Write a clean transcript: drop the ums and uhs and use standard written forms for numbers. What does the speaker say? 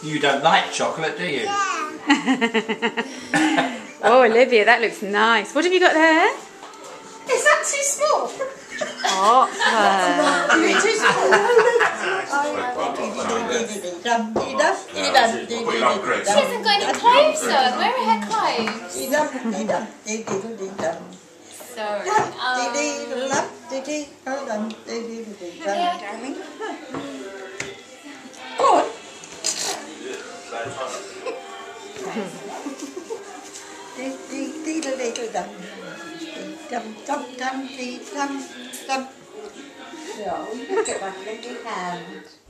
You don't like chocolate, do you? Oh, Olivia, that looks nice. What have you got there? Is that too small? Chocolate. Is it too small? She hasn't got any clothes on. Where are her clothes? Sorry. Go on. Rồi, get back in your hand.